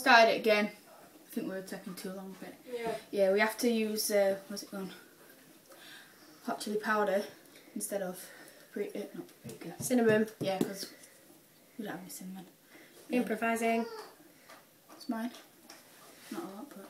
Started it again. I think we were taking too long, but yeah, we have to use what's it called? Hot chili powder instead of not paprika. Cinnamon. Yeah, because we don't have any cinnamon. Improvising. It's mine. Not a lot, but.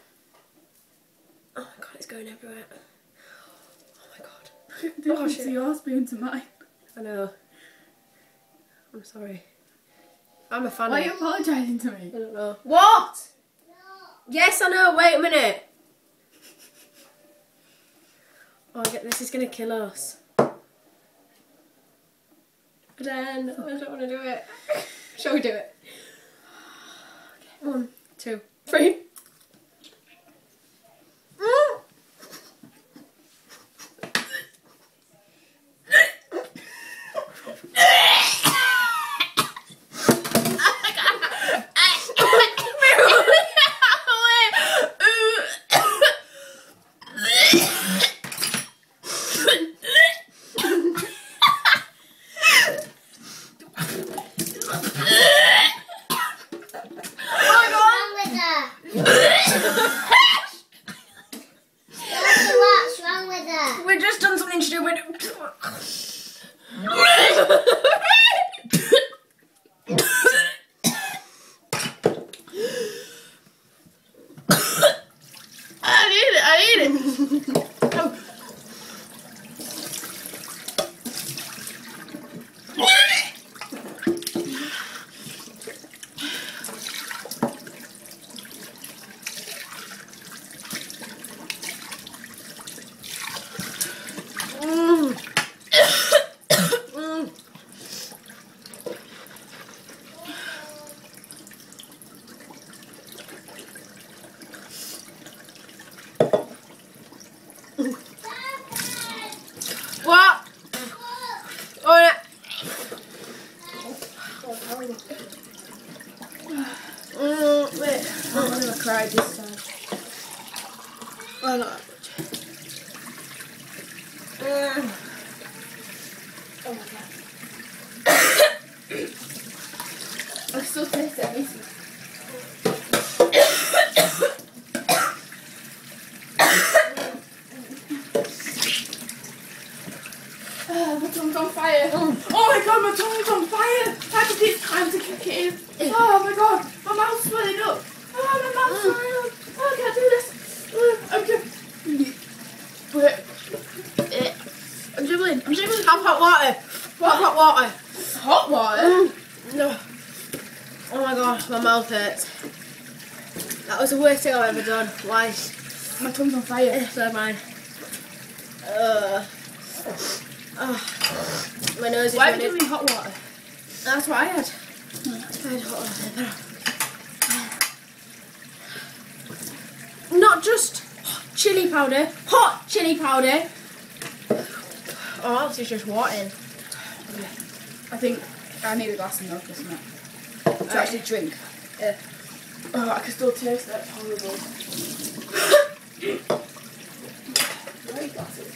Oh my god, it's going everywhere. Oh my god. Difference to your spoon to mine. I know. I'm sorry. I'm a fan. Why of are you apologising to me? I don't know. What? No. Yes, I know. Wait a minute. Oh, this is gonna kill us. Then I don't want to do it. Shall we do it? Okay. 1, 2, 3. What's wrong with her? We've just done something stupid. I need it. What? Oh, yeah. Wait. I'm gonna cry this time. Oh, not that much. Oh my god. I still taste it. My tongue's on fire. Oh my god, my tongue's on fire. I just need time to kick it in. Oh my god, my mouth's swelling up. Oh, my mouth's swelling up. Oh, I can't do this. I'm dribbling. I'm dribbling. Have hot water. What? Have hot water. Hot water? No. Oh my god, my mouth hurts. That was the worst thing I've ever done. Why? My tongue's on fire. So mine. My nose is Why are you running. giving me hot water? That's what I had. I had hot water. Not just chili powder. Hot chili powder. Oh, else it's just water in. I think I need a glass of milk or something. To actually drink. Yeah. Oh, I can still taste that. It's horrible. Where are your glasses?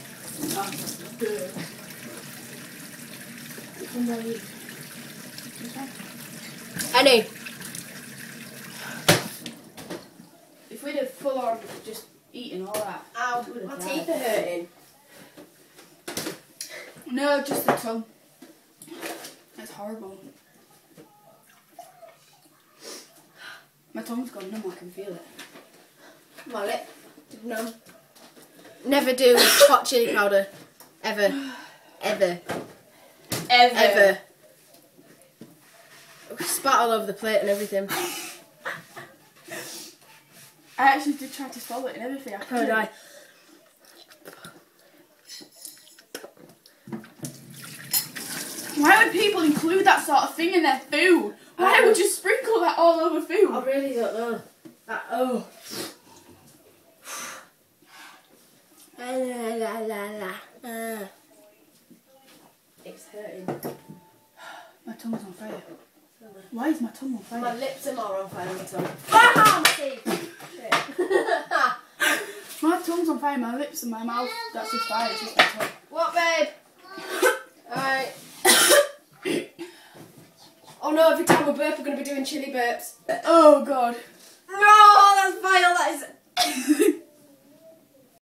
Which one do I use? This one? Any. If we'd have full on just eaten all that. Ow, we would my have teeth died. are hurting. No, just the tongue. That's horrible. My tongue's gone numb, I can feel it. My lip. No. Never do hot chili powder. Ever. Ever. Ever. Spat all over the plate and everything. I actually did try to swallow it and everything. I How did I? Why would people include that sort of thing in their food? Why would you sprinkle that all over food? I really don't know. Oh. It's hurting. My tongue's on fire. Why is my tongue on fire? My lips are more on fire than my tongue. Ah, my teeth. My tongue's on fire, my lips and my mouth, that's just fire, it's just my tongue. What, babe? Alright. Oh no, every time we burp we're going to be doing chili burps. Oh god.